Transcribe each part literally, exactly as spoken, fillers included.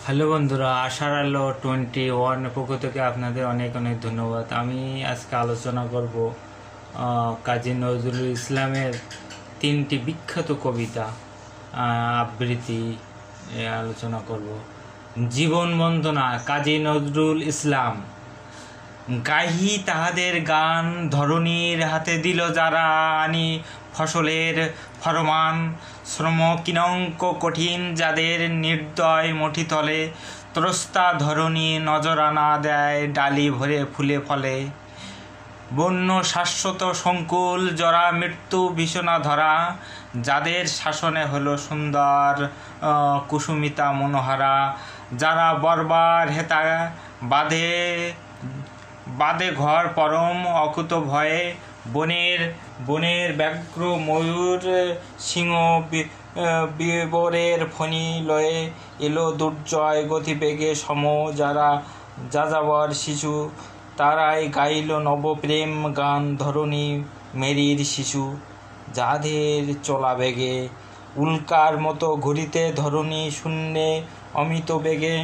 Hello বন্ধুরা, আশার আলো টোয়েন্টি ওয়ান পক্ষ থেকে আপনাদের অনেক অনেক ধন্যবাদ। আমি আজকে আলোচনা করব কাজী নজরুল ইসলামের তিনটি বিখ্যাত কবিতা আবৃত্তি আলোচনা করব। জীবন বন্দনা। কাজী নজরুল ইসলাম। গাহি তাহাদের গান, ধরণীর হাতে দিল যারা আনি ফসলের ফরমান। শ্রম কিনঙ্ক কঠিন যাদের নির্দয় মঠিতলে, ত্রস্তা ধরণী নজরানা দেয় ডালি ভরে ফুলে ফলে। বন্য শাশ্বত সংকুল জরা মৃত্যু ভীষণা ধরা, যাদের শাসনে হলো সুন্দর কুসুমিতা মনোহারা। যারা বর্বার হেতা বাঁধে বাদে ঘর পরম অকুত ভয়ে, বনের বনের ব্যগ্র ময়ূর সিংহ বিবরের ফণি লয়ে এলো দুর্জয় গতিবেগে সম। যারা যাযাবর শিশু তারাই গাইল নবপ্রেম গান, ধরণী মেরির শিশু যাদের চলা বেগে উল্কার মতো ঘুরিতে ধরণী শূন্যে অমিত বেগে।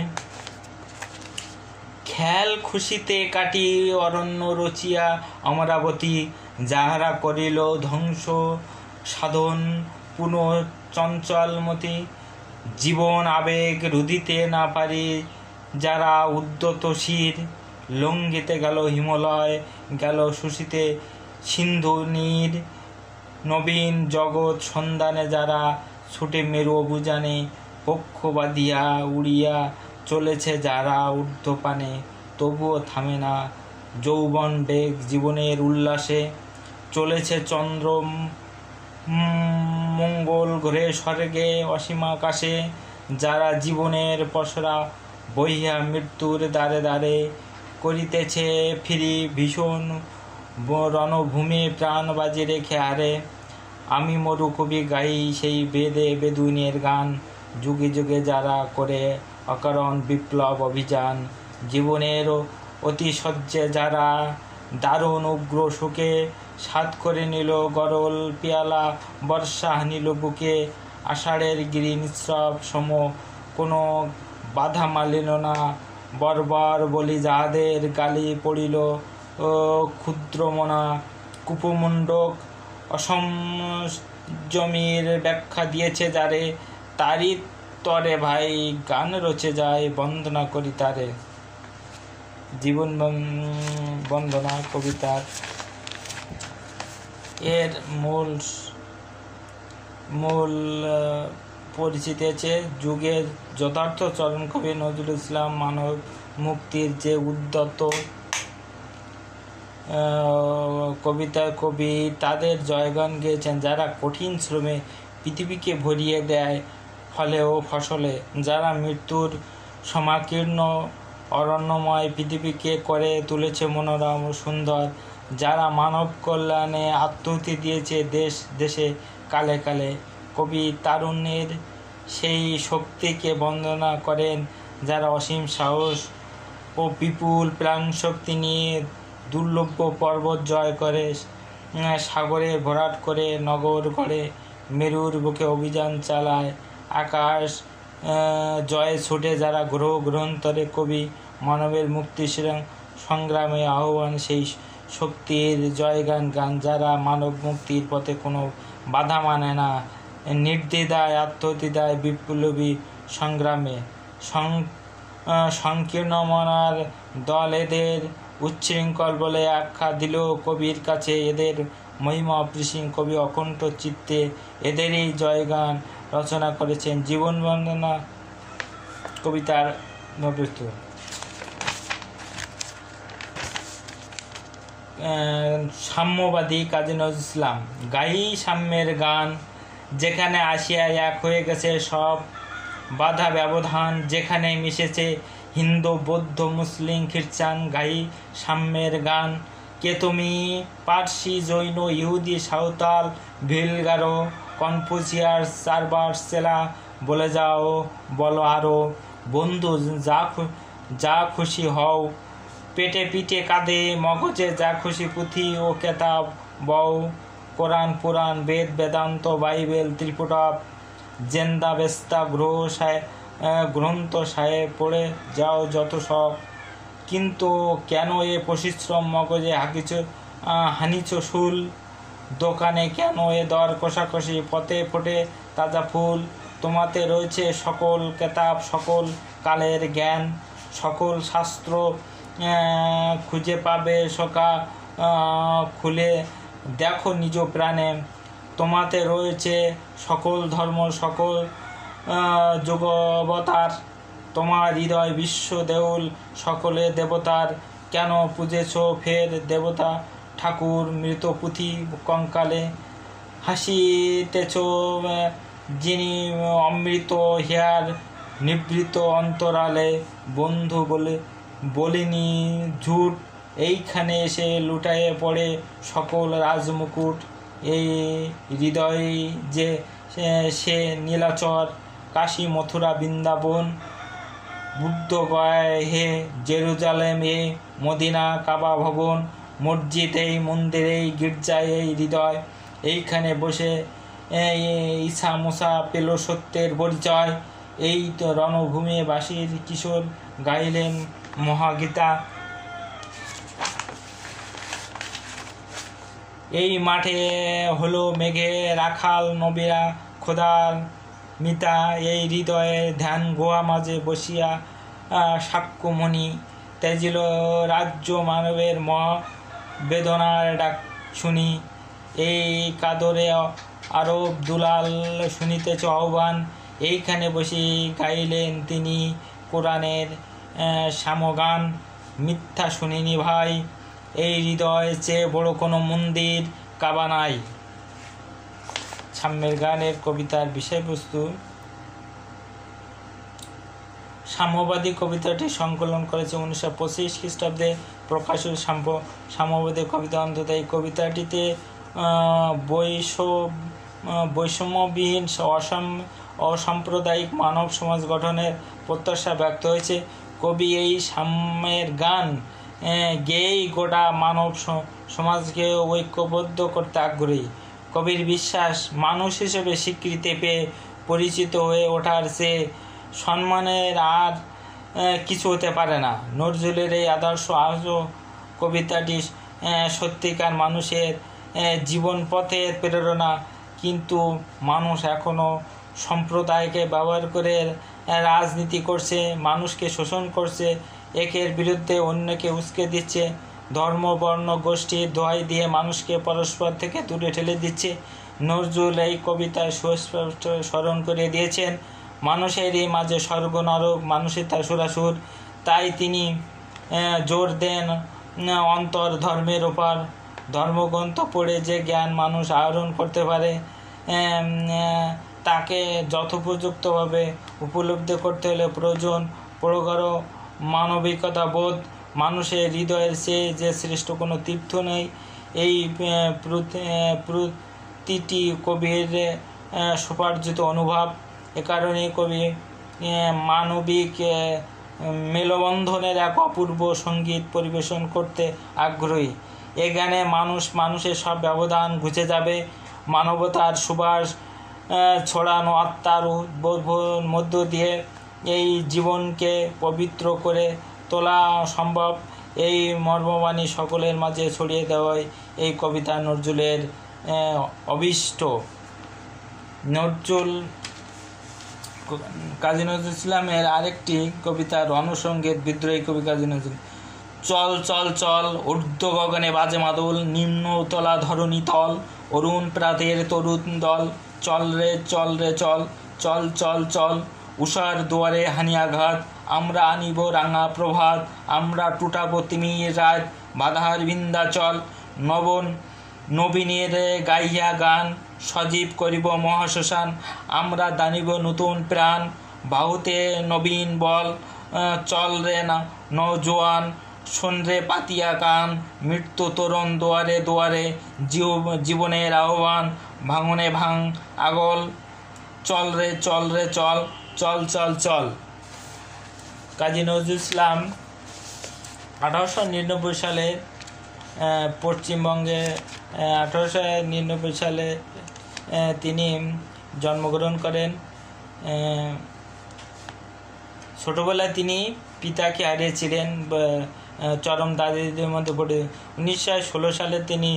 খেল খুশিতে কাটি অরণ্য রচিয়া অমরাবতী, যাহারা করিল ধ্বংস সাধন পুনঃ চঞ্চলমতি। জীবন আবেগ রুধিতে না পারি যারা উদ্যত শির, লঙ্ঘিতে গেল হিমালয় গেল শুষিতে সিন্ধু নীর। নবীন জগৎ সন্ধানে যারা ছুটে মেরু অভিযানে, পক্ষ বাঁধিয়া উড়িয়া চলেছে যারা ঊর্ধ্বপানে, তবুও থামে না যৌবন বেগ জীবনের উল্লাসে। চলেছে চন্দ্র মঙ্গল ঘরে স্বর্গে অসীমাকাশে, যারা জীবনের পসরা বহিয়া মৃত্যুর দ্বারে দ্বারে করিতেছে ফিরি ভীষণ রণভূমি প্রাণ বাজি রেখে হারে। আমি মরু কবি গাই সেই বেদে বেদুইনের গান, যুগে যুগে যারা করে অকারণ বিপ্লব অভিযান। জীবনের অতিশয্যে যারা দারুণ উগ্র সুখে, সাত করে নিল গরল পিয়ালা বর্ষা নিল বুকে। আষাঢ়ের গিরি নিঃস্রব সম কোনো বাধা মালিল না, বর্বর বলি যাহাদের গালি পড়িল ক্ষুদ্রমনা। কুপমণ্ডক অসংযমীর ব্যাখ্যা দিয়েছে যারে, তারই তরে ভাই গান রচে যায় বন্দনা করি তারে। জীবন বন্দনা কবিতার এর মূল মূল পরিচিতি আছে যুগের যথার্থ চরণ কবি নজরুল ইসলাম মানব মুক্তির যে উদ্যত কবিতার কবি, তাদের জয়গান গেয়েছেন যারা কঠিন শ্রমে পৃথিবীকে ভরিয়ে দেয় ফলে ও ফসলে। যারা মৃত্যুর সমাকীর্ণ অরণ্যময় পৃথিবীকে করে তুলেছে মনোরম ও সুন্দর। যারা মানব কল্যাণে আত্মাহুতি দিয়েছে দেশ দেশে কালে কালে। কবি তারুণ্যের সেই শক্তিকে বন্দনা করেন যারা অসীম সাহস ও বিপুল প্রাণশক্তি নিয়ে দুর্লভ পর্বত জয় করে, সাগরে ভরাট করে নগর গড়ে, মেরুর বুকে অভিযান চালায়। আকাশ জয়ে ছুটে যারা গ্রহ গ্রন্থরে কবি মানবের মুক্তি সংগ্রামে আহ্বান সেই শক্তির জয়গান গান। যারা মানব মুক্তির পথে কোনো বাধা মানে না, নির্দ্বিধায় আত্মহতি দেয় বিপ্লবী সংগ্রামে। সংকীর্ণ মনার দল এদের উচ্ছৃঙ্খল বলে আখ্যা দিল কবির কাছে। এদের মহিমা অপরিসীম কবি অকণ্ঠ চিত্তে এদেরই জয়গান রচনা করেছেন। জীবন বন্দনা কবিতার নবৃত্ত। সাম্যবাদী কাজী নজরুল ইসলাম। গাই সাম্যের গান, যেখানে আসিয়া এক হয়ে গেছে সব বাধা ব্যবধান, যেখানে মিশেছে হিন্দু বৌদ্ধ মুসলিম খ্রিস্টান। গাই সাম্যের গান। কে তুমি? পার্সি জৈন ইহুদি সাঁওতাল ভিলগারো কনফুসিয়াস চারবার সেলা বলে যাও বলো আরো। বন্ধু যা যা খুশি হও, পেটে পিঠে কাঁধে মগজে যা খুশি পুঁথি ও কেতাব বও। কোরআন পুরাণ বেদ বেদান্ত বাইবেল ত্রিপুটা জেন্দা বেস্তা গ্রহ গ্রন্থ সাহেব পড়ে যাও যত সব, কিন্তু কেন এ পরিশ্রম মগজে হাকিছ হানিছ শুল, দোকানে কেন এ দর কষাকষি, পথে ফোটে তাজা ফুল, তোমাতে রয়েছে সকল কেতাব সকল কালের জ্ঞান, সকল শাস্ত্র খুঁজে পাবে সকা খুলে দেখো নিজ প্রাণে, তোমাতে রয়েছে সকল ধর্ম সকল যুগবতার, তোমার হৃদয় বিশ্ব দেউল সকলে দেবতার, কেন পুজেছ ফের দেবতা ঠাকুর মৃত পুঁথি কঙ্কালে, হাসিতেছ যিনি অমৃত হিয়ার নিবৃত অন্তরালে, বন্ধু বলে বলিনি ঝুট, এইখানে এসে লুটায়ে পড়ে সকল রাজমুকুট, এই হৃদয় যে সে নীলাচর কাশী মথুরা বৃন্দাবন, বুদ্ধ গয়ায় হে জেরুজালেম এ মদিনা কাবা ভবন, মসজিদ এই মন্দির এই গির্জায় এই হৃদয়, এইখানে বসে ঈসা মুসা পেল সত্যের পরিচয়, এই তো রণভূমি বাসীর কিশোর গাইলেন মহাগীতা, এই মাঠে হলো মেঘে রাখাল নবীরা খোদার মিতা, এই হৃদয়ে ধ্যান গোয়া মাঝে বসিয়া সাক্ষ্যমণি, তেজিল রাজ্য মানবের মহা বেদনার ডাক শুনি, এই কাদরে আরব দুলাল শুনিতেছ আহ্বান, এইখানে বসে গাইলেন তিনি কোরআনের সামগান, মিথ্যা শুনিনি ভাই, এই হৃদয় চেয়ে বড় কোনো মন্দির কাবা নাই। সাম্যের গানের কবিতার বিষয়বস্তু, সাম্যবাদী কবিতাটি সংকলন করেছে উনিশশো পঁচিশ খ্রিস্টাব্দে প্রকাশিত সাম্য সাম্যবাদী কবিতা অন্তত। এই কবিতাটিতে বৈষ বৈষম্যবিহীন অসাম অসাম্প্রদায়িক মানব সমাজ গঠনের প্রত্যাশা ব্যক্ত হয়েছে। কবি এই সাম্যের গান গেয়েই গোটা মানব সমাজকে ঐক্যবদ্ধ করতে আগ্রহী। কবির বিশ্বাস, মানুষ হিসেবে স্বীকৃতি পেয়ে পরিচিত হয়ে ওঠার চেয়ে সম্মানের আর কিছু হতে পারে না। নজরুলের এই আদর্শ আজও কবিতাটি সত্যিকার মানুষের জীবন পথের প্রেরণা, কিন্তু মানুষ এখনও সম্প্রদায়কে ব্যবহার করে রাজনীতি করছে, মানুষকে শোষণ করছে, একের বিরুদ্ধে অন্যকে উস্কে দিচ্ছে, ধর্ম বর্ণ গোষ্ঠীর দোহাই দিয়ে মানুষকে পরস্পর থেকে দূরে ঠেলে দিচ্ছে। নজরুল এই কবিতায় সুস্পষ্ট স্মরণ করে দিয়েছেন মানুষেরই মাঝে স্বর্গ নরক, মানুষের তার সুরাসুর। তাই তিনি জোর দেন অন্তর ধর্মের ওপর। ধর্মগ্রন্থ পড়ে যে জ্ঞান মানুষ আহরণ করতে পারে তাকে যথোপযুক্তভাবে উপলব্ধি করতে হলে প্রয়োজন প্রগাঢ় মানবিকতা বোধ। মানুষের হৃদয়ের চেয়ে যে শ্রেষ্ঠ কোনো তীর্থ নেই। এই প্রতিটি কবির সুপার্জিত অনুভব। এ কারণে কবি মানবিক মেলবন্ধনের এক অপূর্ব সঙ্গীত পরিবেশন করতে আগ্রহী। এ গানে মানুষ মানুষের সব ব্যবধান ঘুচে যাবে। মানবতার সুবাস ছড়ানো আত্মার উদ্বোধন মধ্য দিয়ে এই জীবনকে পবিত্র করে তোলা সম্ভব। এই মর্মবাণী সকলের মাঝে ছড়িয়ে দেওয়াই এই কবিতা নজরুলের অভীষ্ট। নজরুল কাজী নজরুল ইসলামের আরেকটি কবিতা রণসঙ্গীত। বিদ্রোহী কবি কাজী নজরুল। চল চল চল ঊর্ধ্ব গগনে বাজে মাদল, নিম্ন তলা ধরণী তল, অরুণ প্রাতের তরুণ দল, চল রে চল রে চল, চল চল চল উষার দুয়ারে হানিয়াঘাত, আমরা আনিব রাঙা প্রভাত, আমরা টুটাবো তিমির রাত, বাধার বিন্ধ্যাচল, নবন নবীনের গাইয়া গান, সজীব করিব মহাশ্মশান, আমরা দানিব নতুন প্রাণ, বাহুতে নবীন বল, চল রে না নৌজোয়ান, শোন রে পাতিয়া কান, মৃত্যু তরুণ দুয়ারে দুয়ারে, জীবনের আহ্বান, ভাঙনে ভাঙ আগল, চল রে চল রে চল, চল চল চল। কাজী নজরুল ইসলাম আঠারোশো নিরানব্বই সালে পশ্চিমবঙ্গে আঠারোশো নিরানব্বই সালে তিনি জন্মগ্রহণ করেন। ছোটোবেলায় তিনি পিতাকে হারিয়েছিলেন, চরম দারিদ্র্যের মধ্যে পড়ে। উনিশশো ষোলো সালে তিনি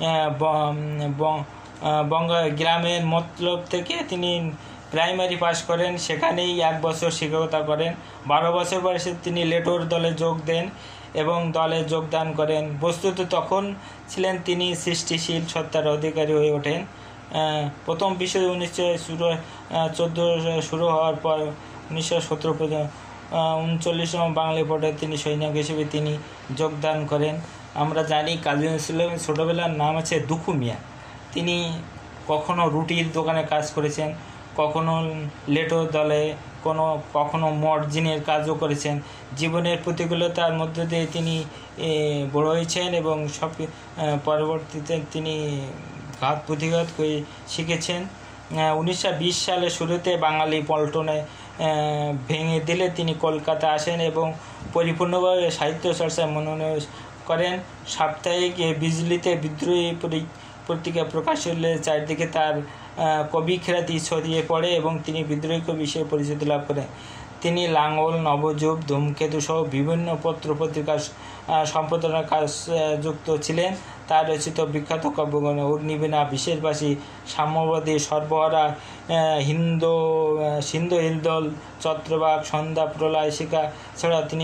বঙ্গ গ্রামের মতলব থেকে তিনি প্রাইমারি পাস করেন, সেখানেই এক বছর শিক্ষকতা করেন। বারো বছর বয়সে তিনি লেটোর দলে যোগ দেন এবং দলে যোগদান করেন। বস্তুত তখন ছিলেন তিনি সৃষ্টিশীল সত্তার অধিকারী হয়ে ওঠেন। প্রথম বিশ্বযুদ্ধ উনিশশো শুরু চোদ্দো শুরু হওয়ার পর উনিশশো সতেরো পর্যন্ত উনচল্লিশতম বাঙালি পটে তিনি সৈনিক হিসেবে তিনি যোগদান করেন। আমরা জানি কাজী নজরুল ইসলামের ছোটোবেলার নাম আছে দুখু মিয়া। তিনি কখনো রুটির দোকানে কাজ করেছেন, কখনো লেটো দলে, কোনো কখনো মর্জিনের কাজও করেছেন। জীবনের প্রতিকূলতার মধ্য দিয়ে তিনি বড় হয়েছেন এবং সব পরবর্তীতে তিনি ঘাত প্রতিঘাত করে শিখেছেন। উনিশশো বিশ সালে শুরুতে বাঙালি পল্টনে ভেঙে দিলে তিনি কলকাতা আসেন এবং পরিপূর্ণভাবে সাহিত্য চর্চায় মনোনিবেশ করেন। সাপ্তাহিক বিজলিতে বিদ্রোহী পত্রিকা প্রকাশ হলে চারদিকে তার কবি খ্যাতি ছড়িয়ে পড়ে এবং তিনি বিদ্রোহী কবি হিসেবে পরিচিতি লাভ করেন। তিনি লাঙ্গল, নবযুগ, ধূমকেতু সহ বিভিন্ন পত্র পত্রিকার সম্পাদনার কাজ যুক্ত ছিলেন। তার রচিত বিখ্যাত কাব্যগ্রন্থ অগ্নিবীণা, বিশেষবাসী, সাম্যবাদী, সর্বহারা, হিন্দু সিন্ধু হিলদল, চত্রবাক, সন্ধ্যা, প্রলয়, শিখা ছাড়া তিনি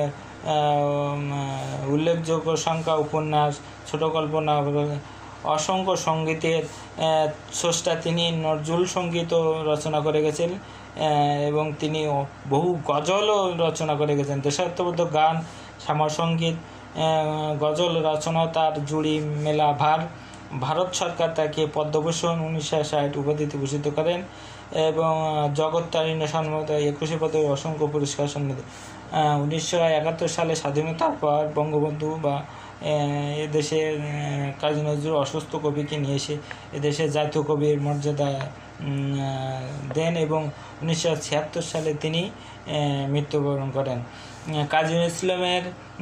উল্লেখযোগ্য সংখ্যা উপন্যাস, ছোট গল্প, অসংখ্য সঙ্গীতের স্রষ্টা। তিনি নজরুল সঙ্গীতও রচনা করে গেছেন এবং তিনি বহু গজলও রচনা করে গেছেন। দেশাত্মবোধক গান, শ্যামাসঙ্গীত, গজল রচনা তার জুড়ি মেলা ভার। ভারত সরকার তাকে পদ্মভূষণ উনিশশো ষাট উপাধিতে ভূষিত করেন এবং জগত্তারিণী সম্মানিত একুশে পদক অসংখ্য পুরস্কার সম্মানিত। উনিশশো একাত্তর সালে স্বাধীনতার পর বঙ্গবন্ধু বা এদেশে কাজী নজরুল অসুস্থ কবিকে নিয়ে এসে এদেশে জাতীয় কবির মর্যাদা দেন এবং উনিশশো ছিয়াত্তর সালে তিনি মৃত্যুবরণ করেন। কাজী নজরুল ইসলামের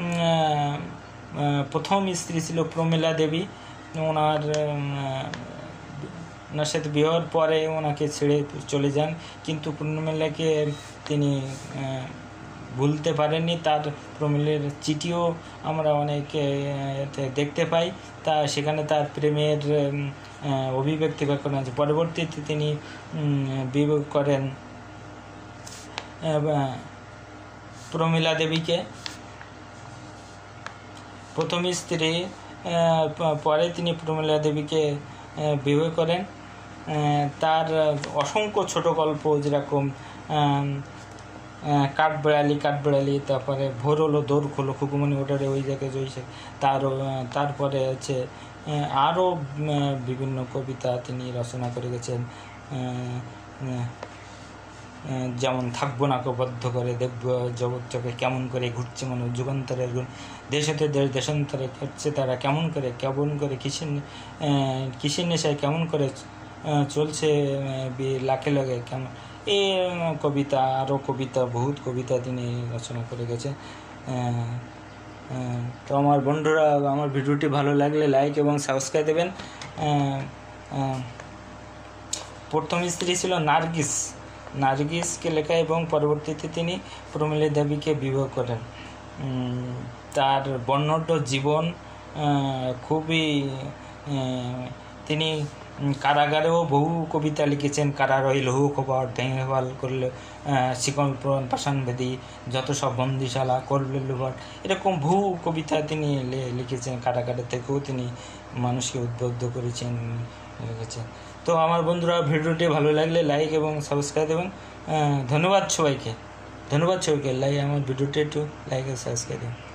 প্রথম স্ত্রী ছিল প্রমীলা দেবী। ওনার ওনার সাথে বিবাহের পরে ওনাকে ছেড়ে চলে যান, কিন্তু প্রমীলাকে তিনি ভুলতে পারেননি। তার প্রমীলের চিঠিও আমরা অনেক দেখতে পাই, তা সেখানে তার প্রেমের অভিব্যক্তি করেন। পরবর্তীতে তিনি বিবাহ করেন প্রমীলা দেবীকে, প্রথম স্ত্রী। পরে তিনি প্রমীলা দেবীকে বিবাহ করেন। তার অসংখ্য ছোট গল্প, যেরকম কাঠবেড়ালি কাঠবেড়ালি তারপরে ভোর হলো দৌড় খোলো, খুকুমনি ওটারে ওই জায়গায় রয়েছে। তার তারপরে হচ্ছে আরও বিভিন্ন কবিতা তিনি রচনা করে গেছেন, যেমন থাকবো না বদ্ধ করে, দেখবো জগৎটাকে কেমন করে ঘুরছে মানুষ, যুগান্তরের দেশেতে দেশ দেশান্তরে ঘটছে তারা কেমন করে, কেমন করে কিসের কিসের নেশায় কেমন করে চলছে লাখে লাগে কেমন, এই কবিতা আরও কবিতা বহুত কবিতা তিনি রচনা করে গেছেন। তো আমার বন্ধুরা, আমার ভিডিওটি ভালো লাগলে লাইক এবং সাবস্ক্রাইব দেবেন। প্রথম স্ত্রী ছিল নার্গিস, নার্গিসকে লেখা এবং পরবর্তীতে তিনি প্রমীলা দেবীকে বিবাহ করেন। তার বর্ণাঢ্য জীবন খুবই, তিনি কারাগারেও বহু কবিতা লিখেছেন। কারারই লৌহ খবর, ভেঙে ভাল করলে শিকল পুরাণ, পাষাণভেদী, যত সব বন্দিশালা, করলে লোভার, এরকম বহু কবিতা তিনি লিখেছেন। কারাগারের থেকেও তিনি মানুষকে উদ্বুদ্ধ করেছেন লিখেছেন। তো আমার বন্ধুরা, ভিডিওটি ভালো লাগলে লাইক এবং সাবস্ক্রাইব দেবেন। ধন্যবাদ সবাইকে, ধন্যবাদ সবাইকে। লাইক আমার ভিডিওটি একটু লাইক এবং সাবস্ক্রাইব দেবেন।